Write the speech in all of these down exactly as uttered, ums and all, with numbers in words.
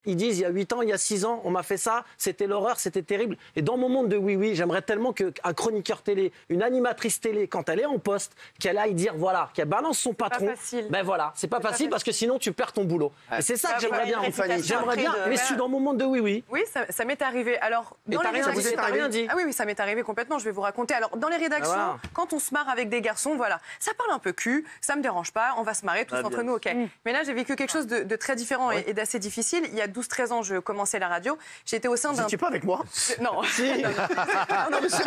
ils disent il y a huit ans, il y a six ans, on m'a fait ça, c'était l'horreur, c'était terrible. Et dans mon monde de oui, oui, j'aimerais tellement qu'un chroniqueur télé, une animatrice télé, quand elle est en poste, qu'elle aille dire voilà, qu'elle balance son patron. Pas facile. Ben voilà, c'est pas, pas facile parce que sinon tu perds ton boulot. Ouais. Et c'est ça Ah, que j'aimerais voilà, bien. une réputation J'aimerais bien, après de- mais je suis dans mon monde de oui, oui. Oui, ça, ça m'est arrivé. Alors, Et dans t'as les rien, rédactions- t'as rien dit. Ah oui, oui, ça m'est arrivé complètement. Je vais vous raconter. Alors, dans les rédactions, Ah, voilà. quand on se marre avec des garçons, voilà, ça parle un peu cul, ça me dérange pas, on va se marrer tous Ah, entre bien. nous, ok. Mais là, j'ai vécu quelque chose de, de très différent et, et d'assez difficile. Il y a douze treize ans, je commençais la radio. J'étais au sein Vous d'un. n'étiez pas avec moi? Non. Non, mais c'est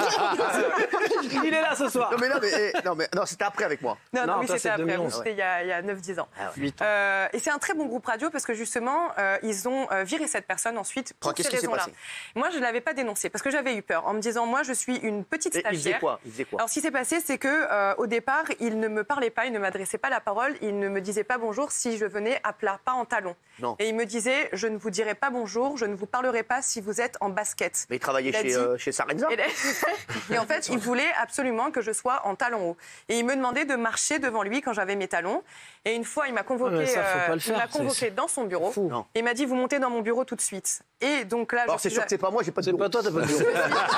vrai. Il est là ce soir. Non, mais, non, mais, eh, non, mais non, c'était après avec moi. Non, non, Non, oui, toi, c'était c'est après. deux mille onze, C'était il y a, il y a neuf dix ans. huit ans. Euh, et c'est un très bon groupe radio parce que justement, euh, ils ont euh, viré cette personne ensuite pour Alors, qu'est-ce ces qui s'est raisons-là. passé? Moi, je ne l'avais pas dénoncé parce que j'avais eu peur en me disant, moi, je suis une petite Et stagiaire. il faisait quoi? Il faisait quoi? Alors, ce qui s'est passé, c'est que euh, au départ, il ne me parlait pas, il ne m'adressait pas la parole, il ne me disait pas bonjour si je venais à plat, pas en talons. Non. Et il me disait, je ne vous dirai pas bonjour, je ne vous parlerai pas si vous êtes en basket. Mais il travaillait Il a chez, dit- euh, chez Sarenza? Et, là- et en fait, il voulait absolument que je sois en talons hauts. Et il me demandait de marcher devant lui quand j'avais mes talons. Et une fois, il m'a convoqué, Ouais, mais ça, faut pas le il faire, m'a c'est- convoqué dans son bureau. Fou. Non. Et il m'a dit, vous montez dans mon bureau tout de suite. Et donc là, Alors, je c'est suis sûr que c'est pas moi, j'ai pas de C'est bureau. pas toi, t'as pas de bureau.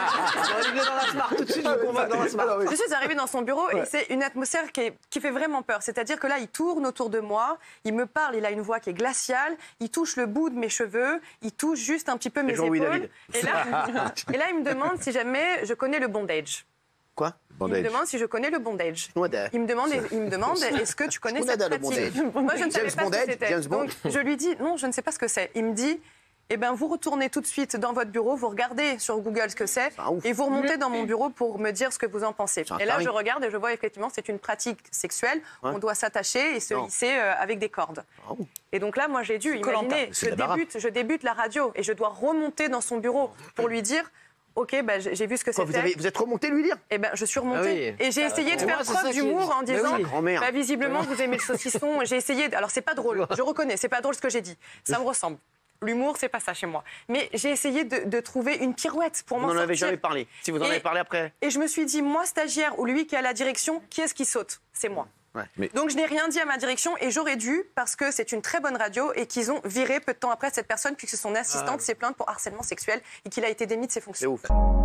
On va dans la smart tout de suite, je le convoque dans la smart. Ah, non, oui. Je suis arrivée dans son bureau et c'est une atmosphère qui, est- qui fait vraiment peur. C'est-à-dire que là, il tourne autour de moi, il me parle, il a une voix qui est glaciale, il touche le bout de mes cheveux, il touche juste un petit peu mes Jean-Louis épaules. David. Et là, et là, il me demande si jamais je connais le bondage. Quoi? Il me demande si je connais le bondage. Bondage. Il me demande, il me demande est-ce que tu connais Bondage, cette le pratique? bondage. Moi, je ne savais James pas ce Bondage, que c'était. James Bond. Donc, je lui dis, non, je ne sais pas ce que c'est. Il me dit, eh ben, vous retournez tout de suite dans votre bureau, vous regardez sur Google ce que c'est, Ah, ouf. et vous remontez dans mon bureau pour me dire ce que vous en pensez. un Et là, tarif. je regarde et je vois effectivement, c'est une pratique sexuelle. Ouais. On doit s'attacher et se Non. hisser euh, avec des cordes. Ah, ouf. Et donc là, moi, j'ai dû imaginer, C'est je de la baraque. débute, je débute la radio et je dois remonter dans son bureau pour lui dire, OK, ben, j'ai j'ai vu ce que Quoi, vous, c'était. avez, vous êtes remonté lui dire? Eh ben, je suis remontée Ah oui. et j'ai essayé de Et faire moi, c'est preuve ça qui- d'humour en Mais disant oui. Grand-mère. bah, visiblement vous aimez le saucisson. J'ai essayé. De... Alors c'est pas drôle. Je reconnais, c'est pas drôle ce que j'ai dit. Ça me ressemble. L'humour, c'est pas ça chez moi. Mais j'ai essayé de, de trouver une pirouette pour Vous m'en n'en sortir. avez jamais parlé. Si vous en Et- avez parlé après. Et je me suis dit, moi stagiaire ou lui qui est à la direction, qui est-ce qui saute? C'est moi. Ouais. Mais- Donc je n'ai rien dit à ma direction et j'aurais dû parce que c'est une très bonne radio et qu'ils ont viré peu de temps après cette personne puisque son assistante s'est plainte pour harcèlement sexuel et qu'il a été démis de ses C'est fonctions. ouf.